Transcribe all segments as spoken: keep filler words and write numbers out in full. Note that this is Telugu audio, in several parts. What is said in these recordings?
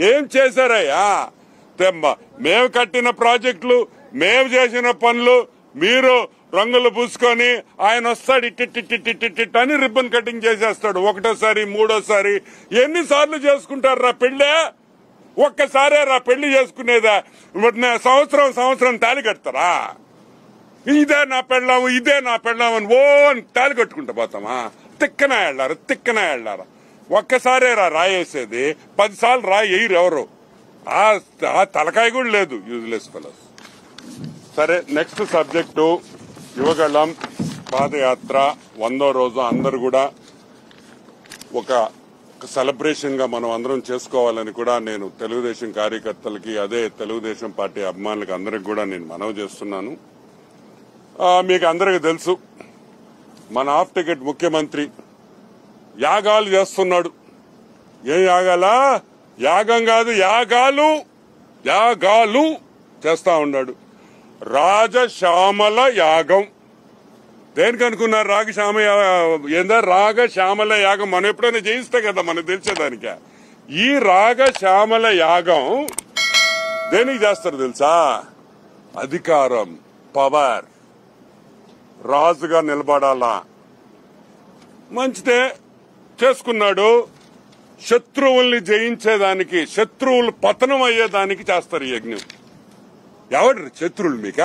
ఏం చేశారయ్యా? మేము కట్టిన ప్రాజెక్టులు, మేము చేసిన పనులు మీరు రంగులు పూసుకొని ఆయన వస్తాడు ఇట్టిట్టిట్టిట్టిట్ అని రిబ్బన్ కటింగ్ చేసేస్తాడు. ఒకటోసారి మూడోసారి ఎన్నిసార్లు చేసుకుంటారు రా పెళ్ళే? ఒక్కసారే రా పెళ్లి చేసుకునేదా? సంవత్సరం సంవత్సరం తాళి కడతారా? ఇదే నా పెళ్ళాము ఇదే నా పెళ్ళాము అని ఓ తాళి కట్టుకుంటా పోతామా? తిక్కన వెళ్ళారు తిక్కన వెళ్ళారు. ఒక్కసారే రా రాయేసేది, పదిసార్లు రా ఎయ్యరు ఎవరు. ఆ తలకాయ కూడా లేదు యూజ్లెస్ ఫెలోస్. సరే, నెక్స్ట్ సబ్జెక్టు యువగళం పాదయాత్ర వందో రోజు అందరు కూడా ఒక సెలబ్రేషన్ గా మనం అందరం చేసుకోవాలని కూడా నేను తెలుగుదేశం కార్యకర్తలకి, అదే తెలుగుదేశం పార్టీ అభిమానులకి అందరికి కూడా నేను మనవి చేస్తున్నాను. మీకు అందరికి తెలుసు, మన ఆఫ్ టికెట్ ముఖ్యమంత్రి యాగాలు చేస్తున్నాడు. ఏం యాగాలా? యాగం కాదు, యాగాలు యాగాలు చేస్తా ఉన్నాడు. రాజశ్యామల యాగం. దేనికి అనుకున్నారు? రాగశ్యామ ఏందా? రాగశ్యామల యాగం మనం ఎప్పుడైనా చేయిస్తే కదా మనకు తెలిసేదానిక. ఈ రాగశ్యామల యాగం దేనికి చేస్తారు తెలుసా? అధికారం, పవర్, రాజుగా నిలబడాలా. మంచిదే చేసుకున్నాడు. శత్రువుల్ని జయించేదానికి, శత్రువులు పతనం అయ్యేదానికి చేస్తారు ఈ యజ్ఞం. ఎవడు శత్రువులు మీకా?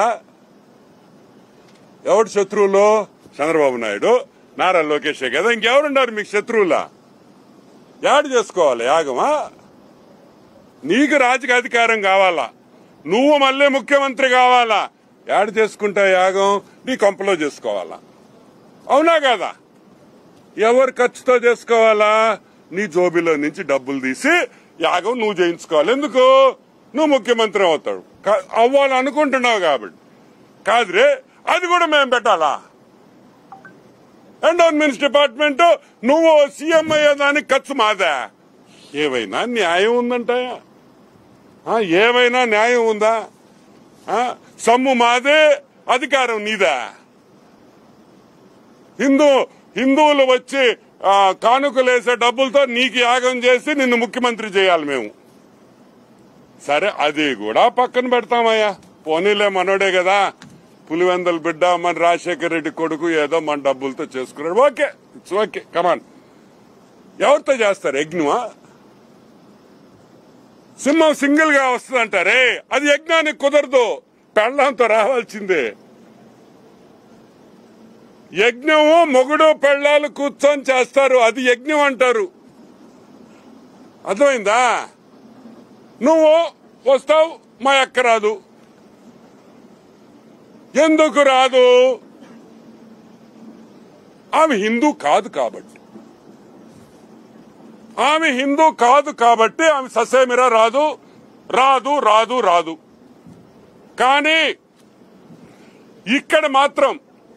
ఎవడు శత్రువులు? చంద్రబాబు నాయుడు, నారా లోకేష్ కదా. ఇంకెవరున్నారు మీకు శత్రువులా? యాడ్ చేసుకోవాలి యాగమా? నీకు రాజకీయ అధికారం కావాలా, నువ్వు మళ్ళీ ముఖ్యమంత్రి కావాలా, యాడ్ చేసుకుంటా యాగం నీ కొంపలో చేసుకోవాలా? అవునా కదా? ఎవరు ఖర్చుతో చేసుకోవాలా? నీ జోబీలో నుంచి డబ్బులు తీసి యాగం నువ్వు చేయించుకోవాలి. ఎందుకు? నువ్వు ముఖ్యమంత్రి అవుతాడు అవ్వాలనుకుంటున్నావు కాబట్టి. కాదురే, అది కూడా మేము పెట్టాలా? ఎండోన్మెంట్స్ డిపార్ట్మెంట్ నువ్వు సీఎం అయ్యేదానికి ఖర్చు మాదా? ఏవైనా న్యాయం ఉందంటాయా? ఏవైనా న్యాయం ఉందా? సొమ్ము మాదే, అధికారం నీదా? హిందూ హిందువులు వచ్చి కానుకలేసే డబ్బులతో నీకు యాగం చేసి నిన్ను ముఖ్యమంత్రి చేయాలి మేము. సరే, అది కూడా పక్కన పెడతామయ్యా. పోనీలే, మనోడే కదా, పులివెందల బిడ్డ, మన రాజశేఖర రెడ్డి కొడుకు, ఏదో మన డబ్బులతో చేసుకున్నాడు. Okay, it's okay, come on. ఎవరితో చేస్తారు యజ్ఞమా? సింహం సింగిల్ గా వస్తుందంటారే, అది యజ్ఞానికి కుదరదు, పెళ్ళంతో రావాల్సిందే. యజ్ఞము మొగుడు పెళ్ళాలు కూర్చొని చేస్తారు, అది యజ్ఞం అంటారు. అర్థమైందా? నువ్వు వస్తావు, మా అక్క రాదు. ఎందుకు రాదు? ఆమె హిందూ కాదు కాబట్టి. ఆమె హిందూ కాదు కాబట్టి ఆమె ససేమిరా రాదు రాదు రాదు రాదు కానీ ఇక్కడ మాత్రం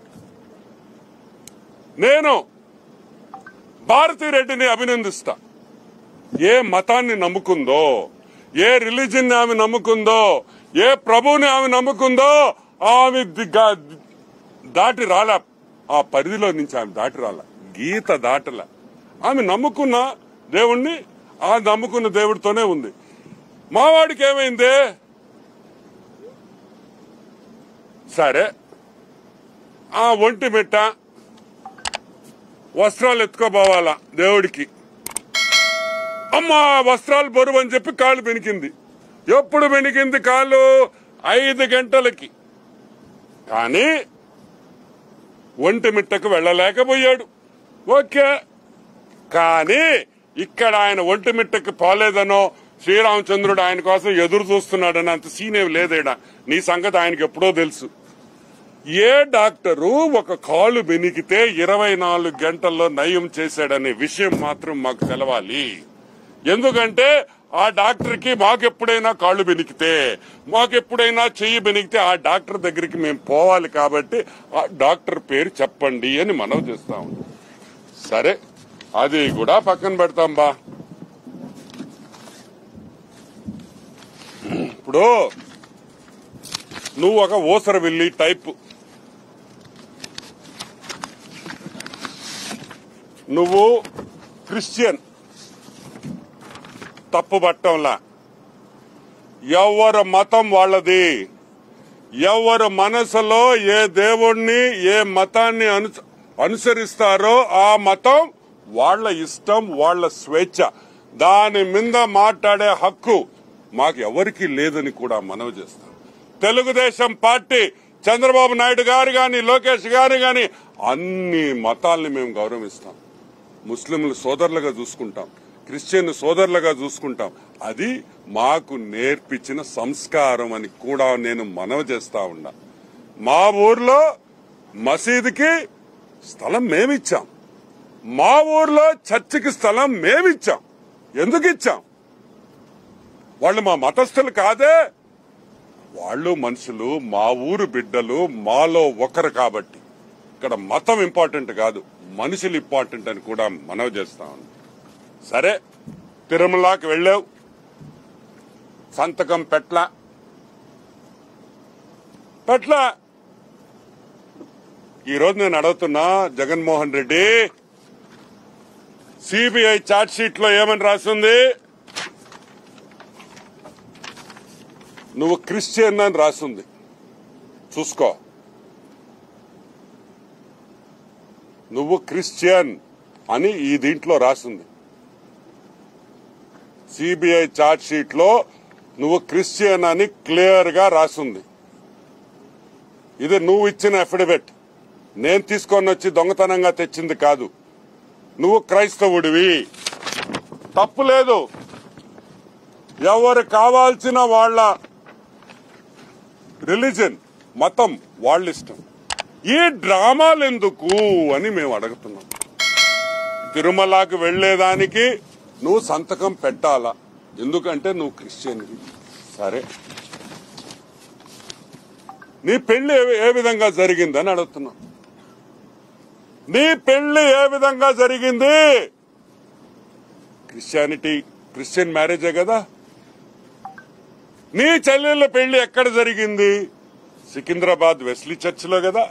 నేను భారతిరెడ్డిని అభినందిస్తా. ఏ మతాన్ని నమ్ముకుందో, ఏ రిలీజన్ ఆమె నమ్ముకుందో, ఏ ప్రభువుని ఆమె నమ్ముకుందో, ఆమె దాటి రాలా. ఆ పరిధిలో నుంచి ఆమె దాటి రాలా, గీత దాటల. ఆమె నమ్ముకున్న దేవుణ్ణి, ఆ నమ్ముకున్న దేవుడితోనే ఉంది. మావాడికి ఏమైంది? సరే, ఆ ఒంటి మిట్ట వస్త్రాలు ఎత్తుకోపోవాలా దేవుడికి. అమ్మా వస్త్రాలు బరువు అని చెప్పి కాళ్ళు బెనికింది. ఎప్పుడు బెనికింది కాళ్ళు? ఐదు గంటలకి. కానీ ఒంటి మిట్టకు వెళ్ళలేకపోయాడు. ఓకే, కానీ ఇక్కడ ఆయన ఒంటి మిట్టకి పోలేదనో, శ్రీరామచంద్రుడు ఆయన కోసం ఎదురు చూస్తున్నాడని అంత సీనేవి లేదేడా. నీ సంగతి ఆయనకి ఎప్పుడో తెలుసు. ఏ డాక్టరు ఒక కాలు బెనికితే ఇరవై నాలుగు గంటల్లో నయం చేశాడనే విషయం మాత్రం మాకు తెలవాలి. ఎందుకంటే ఆ డాక్టర్ కి మాకెప్పుడైనా కాళ్ళు బెనికితే, మాకెప్పుడైనా చెయ్యి బెనికితే ఆ డాక్టర్ దగ్గరికి మేము పోవాలి. కాబట్టి ఆ డాక్టర్ పేరు చెప్పండి అని మనవి చేస్తాం. సరే, అది కూడా పక్కన పెడతాం బా. ఇప్పుడు నువ్వు ఒక ఓసర వెళ్ళి టైప్, నువ్వు క్రిస్టియన్, తప్పు పట్టంలా ఎవరి మతం వాళ్ళది. ఎవరి మనసులో ఏ దేవుణ్ణి ఏ మతాన్ని అను అనుసరిస్తారో ఆ మతం వాళ్ళ ఇష్టం, వాళ్ళ స్వేచ్ఛ. దాని మీద మాట్లాడే హక్కు మాకు ఎవరికీ లేదని కూడా మనవి చేస్తాం. తెలుగుదేశం పార్టీ, చంద్రబాబు నాయుడు గారు గాని, లోకేష్ గారు గాని అన్ని మతాల్ని మేము గౌరవిస్తాం. ముస్లింలు సోదరులుగా చూసుకుంటాం, క్రిస్టియన్ సోదరులుగా చూసుకుంటాం. అది మాకు నేర్పించిన సంస్కారం అని కూడా నేను మనవి చేస్తా ఉన్నా. మా ఊర్లో మసీదుకి స్థలం మేమిచ్చాం, మా ఊర్లో చర్చికి స్థలం మేమిచ్చాం. ఎందుకు ఇచ్చాం? వాళ్ళు మా మతస్థులు కాదే, వాళ్ళు మనుషులు, మా ఊరు బిడ్డలు, మాలో ఒకరు. కాబట్టి ఇక్కడ మతం ఇంపార్టెంట్ కాదు, మనుషులు ఇంపార్టెంట్ అని కూడా మనవి చేస్తా ఉన్నా. సరే, తిరుమలకి వెళ్ళావు, సంతకం పెట్ల పెట్ల ఈరోజు నేను అడుగుతున్నా, Jaganmohan Reddy, CBI charge sheet లో ఏమని రాసింది? నువ్వు క్రిస్టియన్ అని రాసింది, చూసుకో. నువ్వు క్రిస్టియన్ అని ఈ దీంట్లో రాసింది. సిబిఐ ఛార్జ్ షీట్ లో నువ్వు క్రిస్టియన్ అని క్లియర్ గా రాసింది. ఇది నువ్వు ఇచ్చిన అఫిడవిట్, నేను తీసుకొని వచ్చి దొంగతనంగా తెచ్చింది కాదు. నువ్వు క్రైస్తవుడివి, తప్పు లేదు. ఎవరు కావాల్సిన వాళ్ళ రిలీజన్, మతం వాళ్ళ ఇష్టం. ఈ డ్రామాలు ఎందుకు అని మేము అడుగుతున్నాం. తిరుమలకి వెళ్లేదానికి నువ్వు సంతకం పెట్టాలా, ఎందుకంటే నువ్వు క్రిస్టియన్వి. సరే, నీ పెళ్లి ఏ విధంగా జరిగిందని అడుగుతున్నాం. నీ పెళ్లి ఏ విధంగా జరిగింది? క్రిస్టియానిటీ, క్రిస్టియన్ మ్యారేజే కదా. నీ చెల్లెళ్ళ పెళ్లి ఎక్కడ జరిగింది? సికింద్రాబాద్ వెస్లీ చర్చిలో కదా.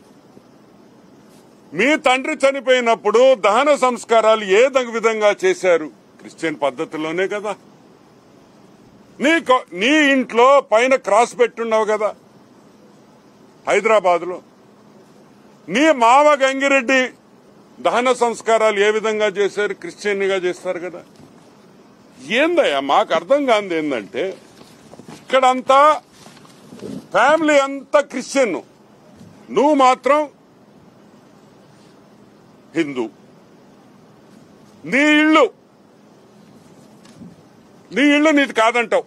మీ తండ్రి చనిపోయినప్పుడు దహన సంస్కారాలు ఏ విధంగా చేశారు? క్రిస్టియన్ పద్ధతిలోనే కదా. నీ నీ ఇంట్లో పైన క్రాస్ పెట్టున్నావు కదా హైదరాబాద్ లో. నీ మామ గంగిరెడ్డి దహన సంస్కారాలు ఏ విధంగా చేశారు? క్రిస్టియన్ గా చేస్తారు కదా. ఏందయ్యా మాకు అర్థం కాంది ఏందంటే, ఇక్కడంతా ఫ్యామిలీ అంతా క్రిస్టియన్, నువ్వు మాత్రం హిందూ. నీ ఇల్లు నీ ఇల్లు నీది కాదంటావు.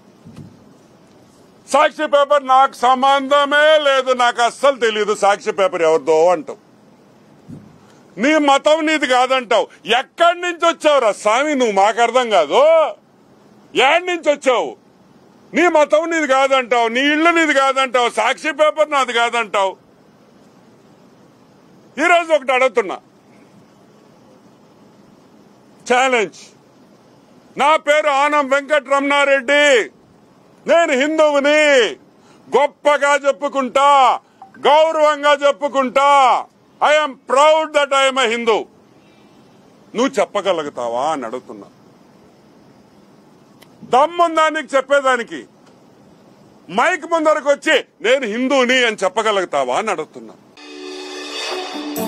సాక్షి పేపర్ నాకు సంబంధమే లేదు, నాకు అస్సలు తెలియదు సాక్షి పేపర్ ఎవరిదో అంటావు. నీ మతం నీది కాదంటావు. ఎక్కడి నుంచి వచ్చావురా స్వామి నువ్వు? మాకు అర్థం కాదు. ఏడి నుంచి వచ్చావు? నీ మతం నీది కాదంటావు, నీ ఇల్లు నీది కాదంటావు, సాక్షి పేపర్ నాది కాదంటావు. ఈరోజు ఒకటి అడుగుతున్నా, ఛాలెంజ్. నా పేరు ఆనం వెంకటరమణారెడ్డి, నేను హిందువుని. గొప్పగా చెప్పుకుంటా, గౌరవంగా చెప్పుకుంటా. I'm proud that I'm a Hindu. నువ్వు చెప్పగలుగుతావా అని అడుగుతున్నా. దమ్ముందా నీకు చెప్పేదానికి? మైక్ ముందరకు వచ్చి నేను హిందూని అని చెప్పగలుగుతావా అని అడుగుతున్నా.